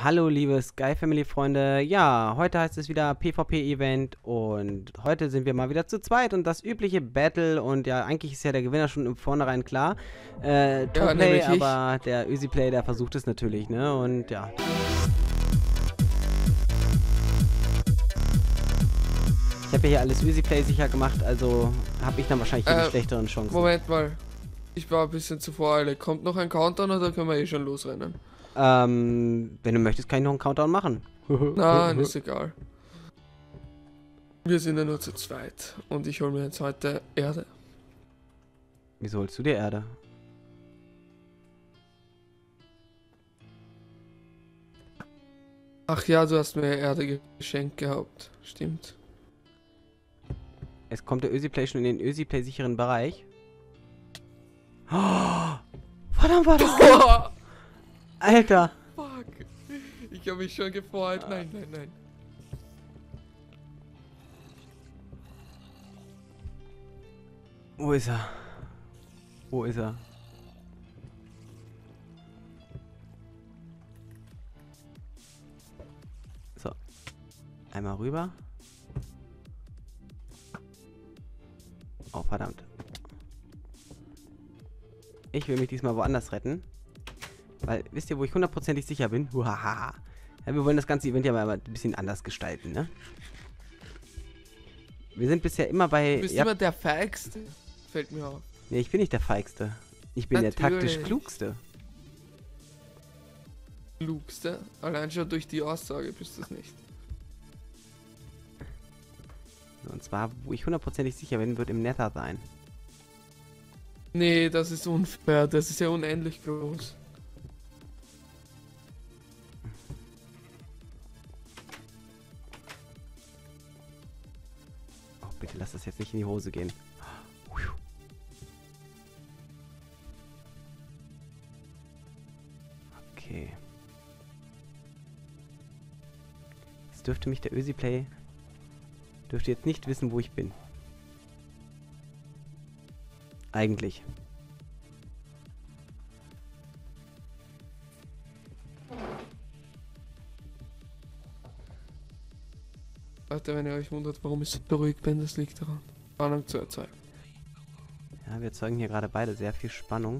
Hallo liebe Sky Family Freunde, ja, heute heißt es wieder PvP-Event und heute sind wir mal wieder zu zweit und das übliche Battle und ja, eigentlich ist ja der Gewinner schon im Vornherein klar. Tomplay, nämlich ich. aber der Easyplay, der versucht es natürlich, ne, und ja. Ich habe ja hier alles Easyplay sicher gemacht, also habe ich dann wahrscheinlich hier die schlechteren Chancen. Moment mal. Ich war ein bisschen zu voreilig. Kommt noch ein Countdown oder können wir eh schon losrennen? Wenn du möchtest, kann ich noch einen Countdown machen. Nein, ist egal. Wir sind ja nur zu zweit. Und ich hole mir jetzt heute Erde. Wieso holst du dir Erde? Ach ja, du hast mir Erde geschenkt gehabt. Stimmt. Es kommt der Easyplay schon in den Easyplay-sicheren Bereich. Oh, verdammt, war das knapp. Alter. Fuck. Ich habe mich schon gefreut. Nein, nein, nein. Wo ist er? Wo ist er? So. Einmal rüber. Oh, verdammt. Ich will mich diesmal woanders retten. Weil, wisst ihr, wo ich hundertprozentig sicher bin? Huhaha. Ja, wir wollen das ganze Event ja mal ein bisschen anders gestalten, ne? Wir sind bisher immer bei... Du bist ja, immer der Feigste. Fällt mir auf. nee, ich bin nicht der Feigste. Ich bin der taktisch Klugste. Klugste. Allein schon durch die Aussage bist du es nicht. Und zwar, wo ich hundertprozentig sicher bin, wird im Nether sein. Nee, das ist unfair. Das ist ja unendlich groß. Oh, bitte lass das jetzt nicht in die Hose gehen. Okay. Jetzt dürfte mich der Easyplay... dürfte jetzt nicht wissen, wo ich bin. Eigentlich. Leute, wenn ihr euch wundert, warum ich so ruhig bin, das liegt daran. Spannung zu erzeugen. Ja, wir erzeugen hier gerade beide sehr viel Spannung.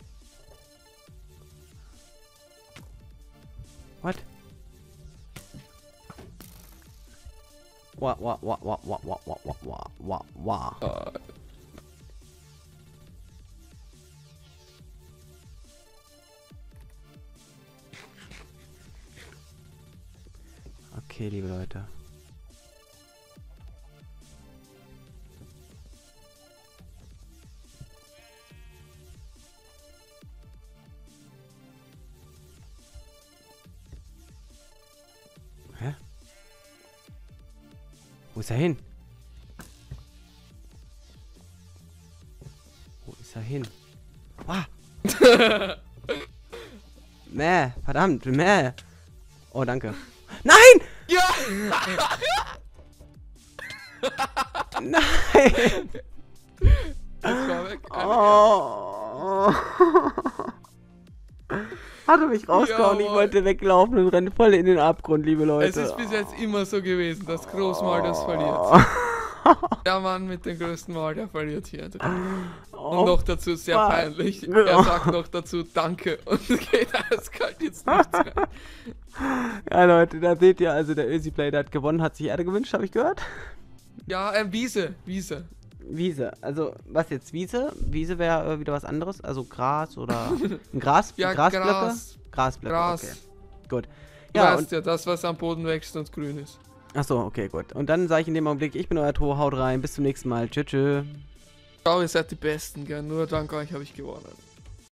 What? Wah, wah, wah, wah, wah, wah, wah, wah, wah, wah. Okay, liebe Leute. Hä? Wo ist er hin? Wo ist er hin? Ah! Mäh, verdammt, mäh. Oh, danke. Nein! Ja! Nein! Das war weg. Oh. Hat er mich rausgehauen, ich Jawohl. wollte weglaufen und renne voll in den Abgrund, liebe Leute. Es ist bis jetzt immer so gewesen, dass Großmal das verliert. Oh. Der Mann mit dem größten Mal, der verliert hier. Oh. Und noch dazu sehr fuck. peinlich. Er sagt noch dazu Danke und geht eiskalt jetzt nichts rein. Ja, Leute, da seht ihr, also der Easyplay, der hat gewonnen, hat sich Erde gewünscht, habe ich gehört. Ja, Wiese. Wiese, also was jetzt Wiese? Wiese wäre wieder was anderes, also Gras oder ein Gras, Ja, Grasblöcke? Gras. Grasblöcke, Gras. okay. Gut. Du Ja, weißt und, ja, das, was am Boden wächst und grün ist. achso, okay, gut. Und dann sage ich in dem Augenblick, ich bin euer Tor, haut rein, bis zum nächsten Mal, tschüss, tschüss. Ciao, ihr seid die Besten, gell? Nur dank euch habe ich gewonnen.